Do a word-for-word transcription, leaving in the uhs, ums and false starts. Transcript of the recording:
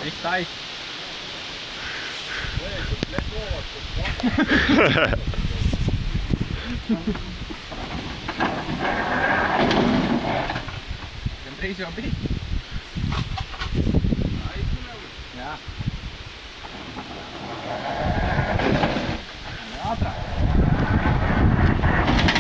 Ik tijd. Ik ben deze al bij. Ja. Ja,